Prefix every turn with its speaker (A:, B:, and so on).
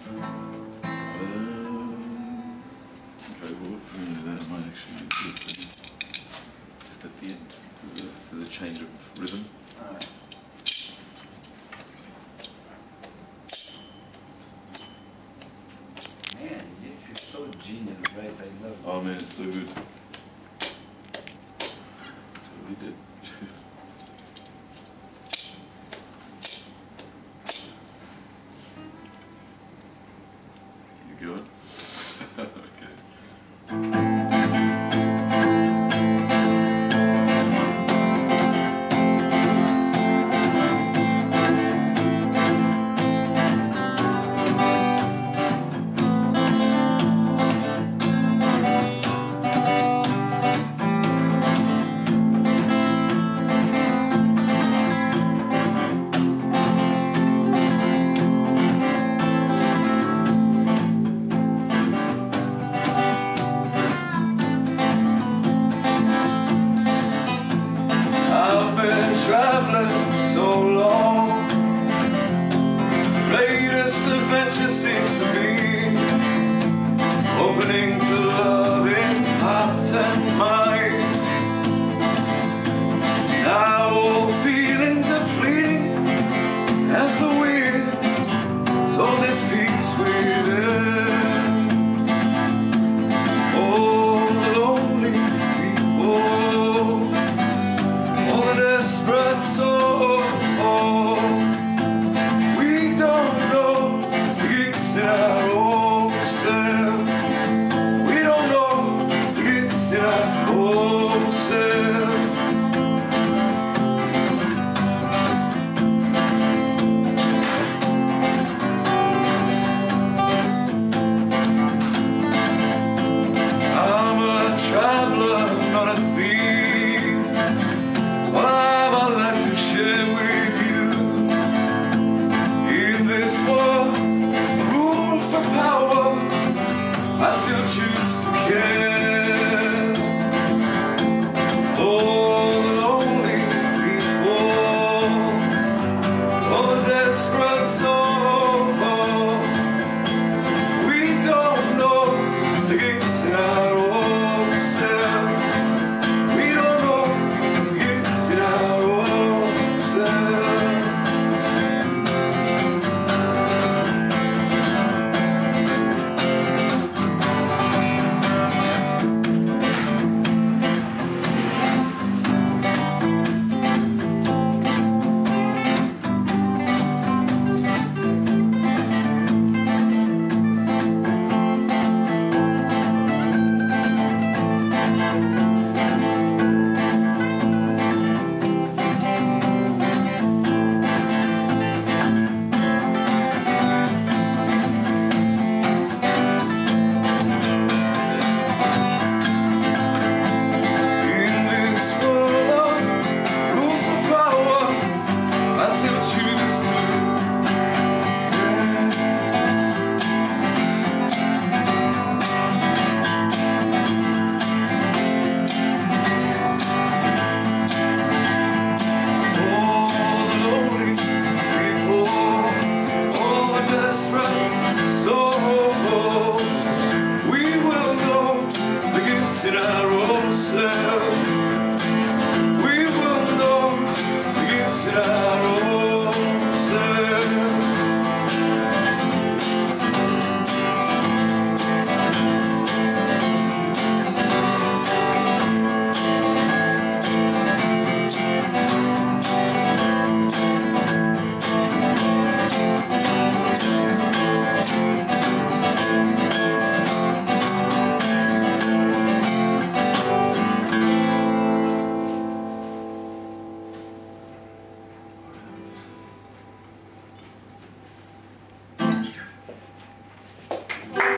A: Okay, well, that might actually be just at the end. There's a change of rhythm.
B: Alright. Man, this is so genius, right? I love it.
A: Oh man, it's so good. It's totally dead. You good? Okay.
C: Traveling so long, latest adventure seems to be opening to love in heart and mind. Now all feelings are fleeting as the wind, so there's peace within. All the lonely people, all the desperate souls, we don't know the gifts in our own self. We don't know the gifts in our own self. I'm a traveler, not a thief. What I've got to share with you in this world.